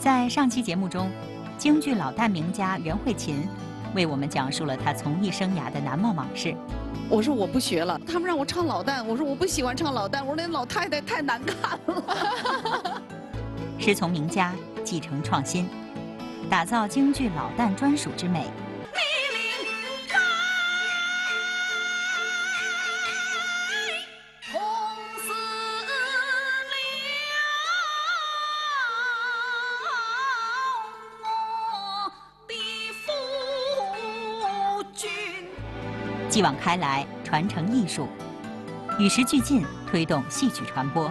在上期节目中，京剧老旦名家袁慧琴为我们讲述了她从艺生涯的难忘往事。 我说我不学了，他们让我唱老旦，我说我不喜欢唱老旦，我说那老太太太难看了。 师从名家，继承创新，打造京剧老旦专属之美。继往开来，传承艺术，与时俱进，推动戏曲传播。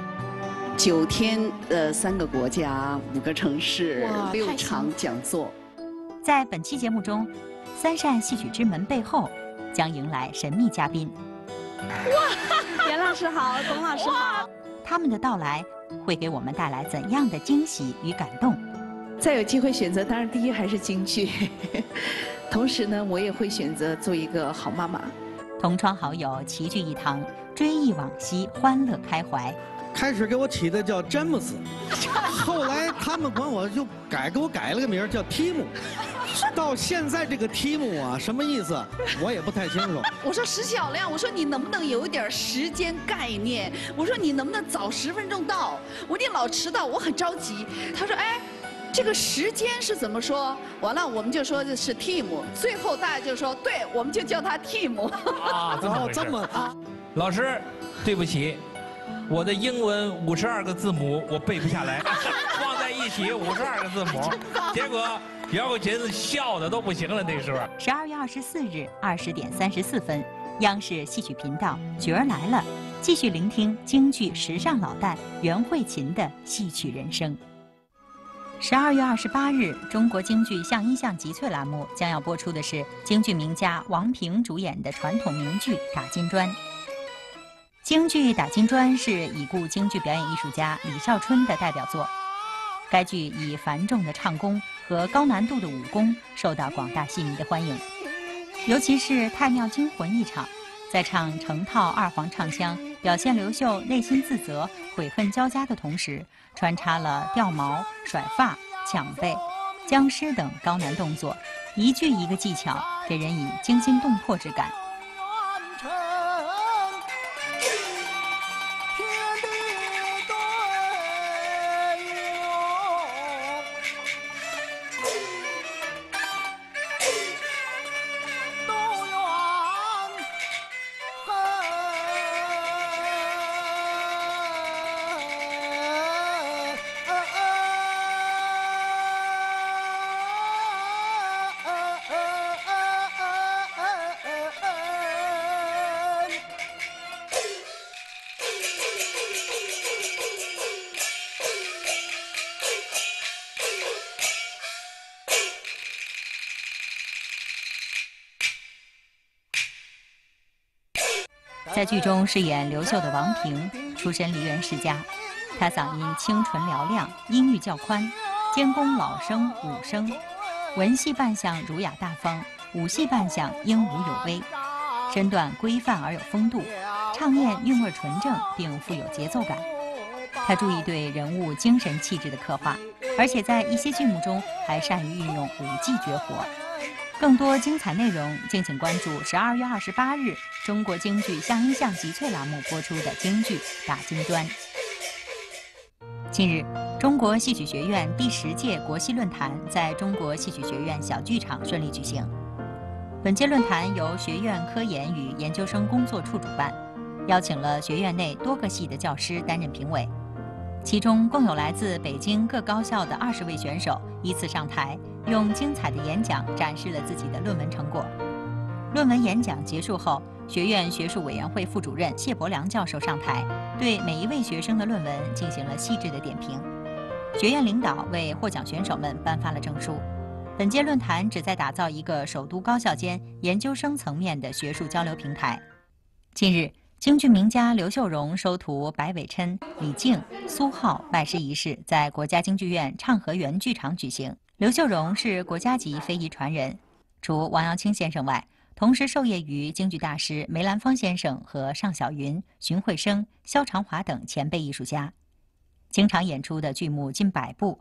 9天3个国家5个城市6场讲座。 在本期节目中，三扇戏曲之门背后将迎来神秘嘉宾。 哇，袁老师好，董老师好。 他们的到来会给我们带来怎样的惊喜与感动？ 再有机会选择，当然第一还是京剧。同时呢，我也会选择做一个好妈妈。 同窗好友齐聚一堂，追忆往昔，欢乐开怀。 开始给我起的叫詹姆斯，后来他们管我就给我改了个名叫提姆。到现在这个提姆啊，什么意思我也不太清楚。 我说石小亮，我说你能不能有一点时间概念？我说你能不能早10分钟到？我说你老迟到，我很着急。他说哎。这个时间是怎么说？完了，我们就说这是 team， 最后大家就说，对，我们就叫他 team。 啊，这么啊？老师，对不起，我的英文52个字母我背不下来，放在一起52个字母，结果袁慧琴笑的都不行了。那时候 ，12月24日20点34分，央视戏曲频道《角儿来了》，继续聆听京剧时尚老旦袁慧琴的戏曲人生。12月28日，中国京剧像音像集萃栏目将要播出的是京剧名家王平主演的传统名剧《打金砖》。京剧《打金砖》是已故京剧表演艺术家李少春的代表作。该剧以繁重的唱功和高难度的武功受到广大戏迷的欢迎，尤其是《太庙惊魂》一场，在唱成套二黄唱腔，表现刘秀内心自责、悔恨交加的同时，穿插了掉毛、甩发、抢背、僵尸等高难动作，一句一个技巧，给人以惊心动魄之感。在剧中饰演刘秀的王平，出身梨园世家，他嗓音清纯嘹亮，音域较宽，兼攻老生、武生，文戏扮相儒雅大方，武戏扮相英武有威，身段规范而有风度，唱念韵味纯正，并富有节奏感。他注意对人物精神气质的刻画，而且在一些剧目中还善于运用武技绝活。更多精彩内容，敬请关注12月28日中国京剧像音像集萃栏目播出的京剧《打金砖》。近日，中国戏曲学院第10届国戏论坛在中国戏曲学院小剧场顺利举行。本届论坛由学院科研与研究生工作处主办，邀请了学院内多个系的教师担任评委。其中共有来自北京各高校的20位选手依次上台，用精彩的演讲展示了自己的论文成果。论文演讲结束后，学院学术委员会副主任谢伯良教授上台，对每一位学生的论文进行了细致的点评。学院领导为获奖选手们颁发了证书。本届论坛旨在打造一个首都高校间研究生层面的学术交流平台。近日，京剧名家刘秀荣收徒白伟琛、李静、苏浩拜师仪式在国家京剧院畅和园剧场举行。刘秀荣是国家级非遗传人，除王瑶卿先生外，同时授业于京剧大师梅兰芳先生和尚小云、荀慧生、萧长华等前辈艺术家，经常演出的剧目近100部，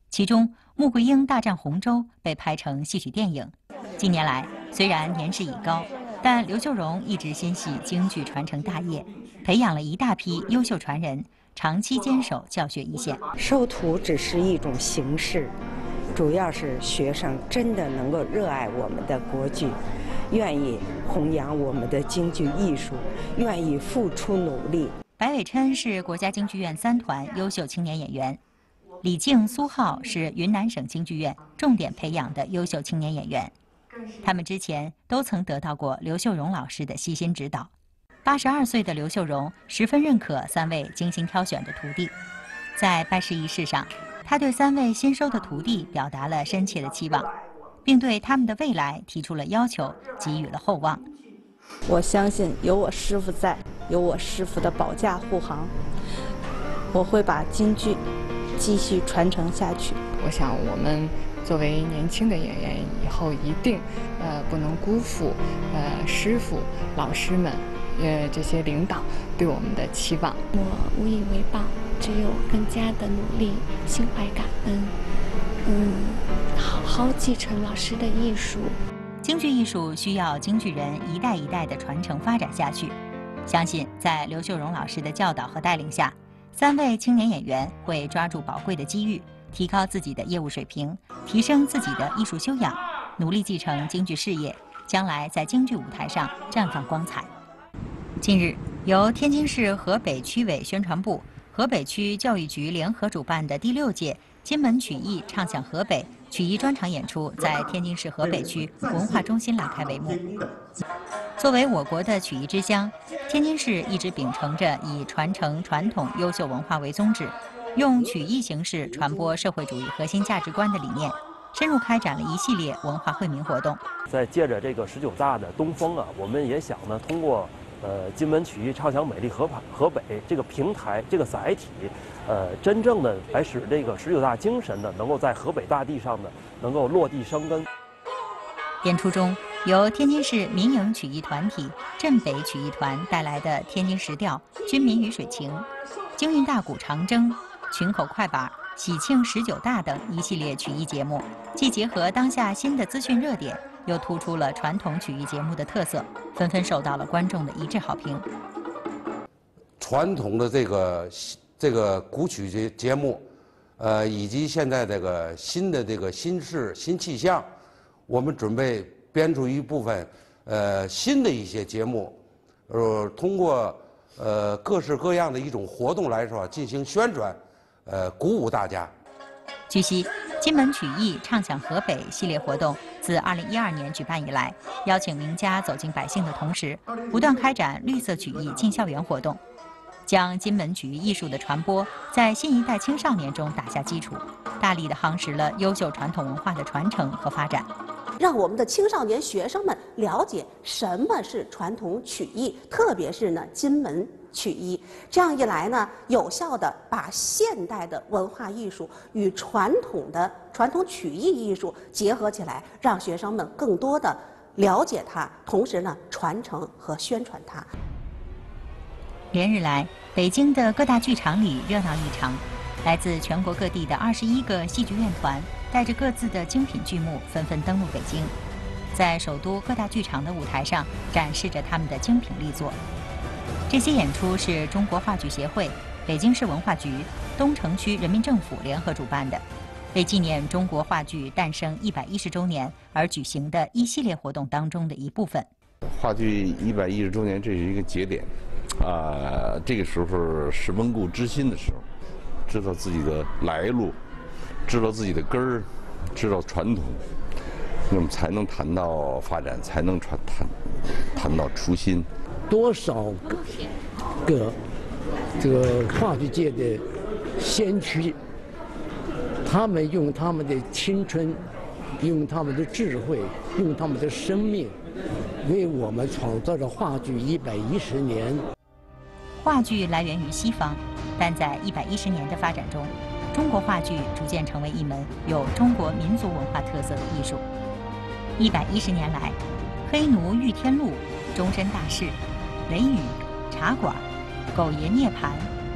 其中《穆桂英大战洪州》被拍成戏曲电影。近年来，虽然年事已高，但刘秀荣一直心系京剧传承大业，培养了一大批优秀传人，长期坚守教学一线。 收徒只是一种形式，主要是学生真的能够热爱我们的国剧，愿意弘扬我们的京剧艺术，愿意付出努力。 白伟琛是国家京剧院3团优秀青年演员，李静、苏浩是云南省京剧院重点培养的优秀青年演员。他们之前都曾得到过刘秀荣老师的悉心指导。82岁的刘秀荣十分认可3位精心挑选的徒弟，在拜师仪式上，他对3位新收的徒弟表达了深切的期望，并对他们的未来提出了要求，给予了厚望。 我相信有我师傅在，有我师傅的保驾护航，我会把京剧继续传承下去。 我想我们作为年轻的演员，以后一定不能辜负师傅、老师们这些领导对我们的期望。 我无以为报，只有更加的努力，心怀感恩，好好继承老师的艺术。 京剧艺术需要京剧人一代一代的传承发展下去。相信在刘秀荣老师的教导和带领下，3位青年演员会抓住宝贵的机遇，提高自己的业务水平，提升自己的艺术修养，努力继承京剧事业，将来在京剧舞台上绽放光彩。近日，由天津市河北区委宣传部、河北区教育局联合主办的第6届金门曲艺唱响河北曲艺专场演出在天津市河北区文化中心拉开帷幕。作为我国的曲艺之乡，天津市一直秉承着以传承传统优秀文化为宗旨，用曲艺形式传播社会主义核心价值观的理念，深入开展了一系列文化惠民活动。 在借着这个19大的东风啊，我们也想呢，通过金门曲艺唱响美丽河北这个平台这个载体，真正的来使这个19大精神呢，能够在河北大地上呢，能够落地生根。 演出中，由天津市民营曲艺团体镇北曲艺团带来的天津石调、军民鱼水情、京韵大鼓长征、群口快板、喜庆19大等一系列曲艺节目，既结合当下新的资讯热点，又突出了传统曲艺节目的特色，纷纷受到了观众的一致好评。 传统的这个古曲节目，以及现在这个新的这个新气象，我们准备编出一部分新的一些节目，通过各式各样的一种活动来说进行宣传，鼓舞大家。 据悉，金门曲艺唱响河北系列活动自2012年举办以来，邀请名家走进百姓的同时，不断开展绿色曲艺进校园活动，将金门曲艺艺术的传播在新一代青少年中打下基础，大力地夯实了优秀传统文化的传承和发展。 让我们的青少年学生们了解什么是传统曲艺，特别是呢金门曲艺。这样一来呢，有效地把现代的文化艺术与传统曲艺艺术结合起来，让学生们更多地了解它，同时呢传承和宣传它。 连日来，北京的各大剧场里热闹异常，来自全国各地的21个戏剧院团带着各自的精品剧目纷纷登陆北京，在首都各大剧场的舞台上展示着他们的精品力作。这些演出是中国话剧协会、北京市文化局、东城区人民政府联合主办的，为纪念中国话剧诞生110周年而举行的一系列活动当中的一部分。 话剧110周年，这是一个节点，这个时候是温故知新的时候，知道自己的来路，知道自己的根儿，知道传统，那么才能谈到发展，才能谈到初心。 多少个这个话剧界的先驱，他们用他们的青春，用他们的智慧，用他们的生命，为我们创造了话剧110年。 话剧来源于西方，但在110年的发展中，中国话剧逐渐成为一门有中国民族文化特色的艺术。110年来，黑奴遇天路、终身大事、雷雨、茶馆、狗爷涅槃、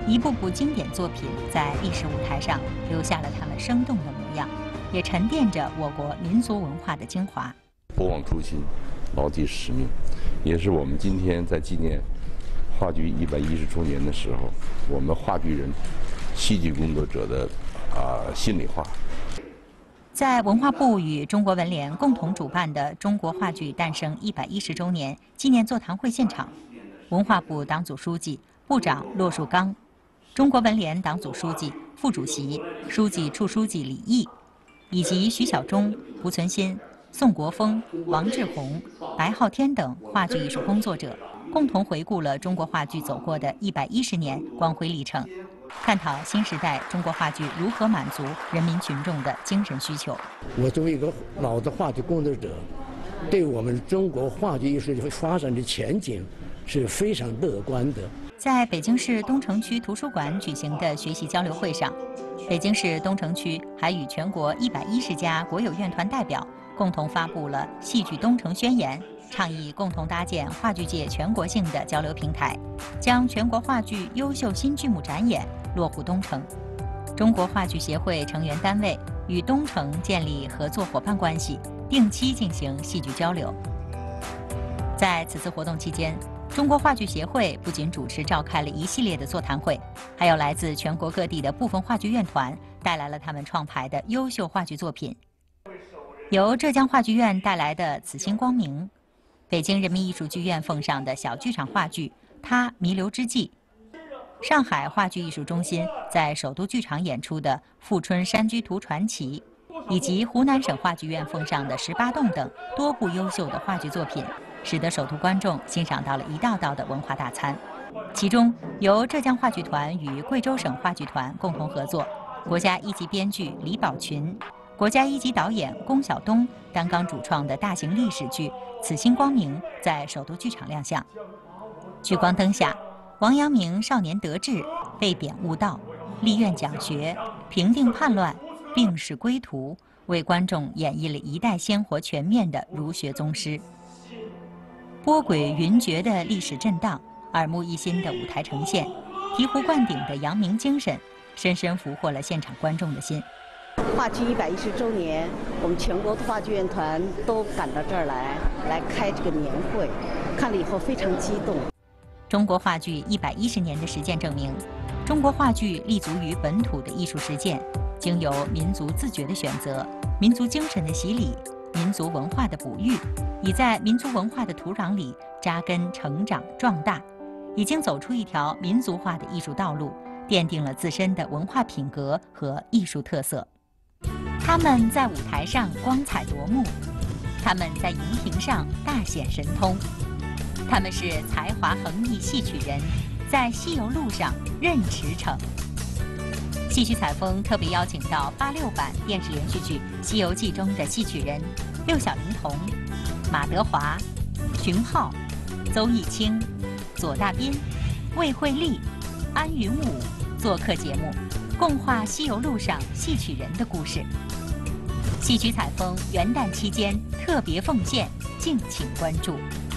一部部经典作品在历史舞台上留下了他们生动的模样，也沉淀着我国民族文化的精华。 不忘初心，牢记使命，也是我们今天在纪念话剧110周年的时候，我们话剧人、戏剧工作者的心里话。 在文化部与中国文联共同主办的中国话剧诞生110周年纪念座谈会现场，文化部党组书记、部长骆树刚，中国文联党组书记、副主席、书记处书记李毅，以及徐小忠、胡存新、宋国峰、王志宏、白昊天等话剧艺术工作者，共同回顾了中国话剧走过的110年光辉历程，探讨新时代中国话剧如何满足人民群众的精神需求。 我作为一个老的话剧工作者，对我们中国话剧艺术发展的前景是非常乐观的。 在北京市东城区图书馆举行的学习交流会上，北京市东城区还与全国110家国有院团代表共同发布了《戏剧东城宣言》，倡议共同搭建话剧界全国性的交流平台，将全国话剧优秀新剧目展演落户东城。中国话剧协会成员单位与东城建立合作伙伴关系，定期进行戏剧交流。在此次活动期间，中国话剧协会不仅主持召开了一系列的座谈会，还有来自全国各地的部分话剧院团带来了他们创排的优秀话剧作品。由浙江话剧院带来的《此心光明》，北京人民艺术剧院奉上的小剧场话剧《他弥留之际》，上海话剧艺术中心在首都剧场演出的《富春山居图传奇》，以及湖南省话剧院奉上的《18洞》等多部优秀的话剧作品，使得首都观众欣赏到了一道道的文化大餐。其中，由浙江话剧团与贵州省话剧团共同合作，国家一级编剧李宝群、国家一级导演龚晓东担纲主创的大型历史剧《此心光明》在首都剧场亮相。聚光灯下，王阳明少年得志，被贬悟道，立院讲学，平定叛乱，病逝归途，为观众演绎了一代鲜活全面的儒学宗师。波诡云谲的历史震荡，耳目一新的舞台呈现，醍醐灌顶的阳明精神，深深俘获了现场观众的心。 话剧110周年，我们全国的话剧院团都赶到这儿来开这个年会，看了以后非常激动。 中国话剧110年的实践证明，中国话剧立足于本土的艺术实践，经由民族自觉的选择、民族精神的洗礼、民族文化的哺育，已在民族文化的土壤里扎根成长壮大，已经走出一条民族化的艺术道路，奠定了自身的文化品格和艺术特色。他们在舞台上光彩夺目，他们在荧屏上大显神通，他们是才华横溢戏曲人，在西游路上任驰骋。戏曲采风特别邀请到86版电视连续剧《西游记》中的戏曲人六小龄童、马德华、荀浩、邹艺清、左大斌、魏慧丽、安云武做客节目，共话西游路上戏曲人的故事。戏曲采风元旦期间特别奉献，敬请关注。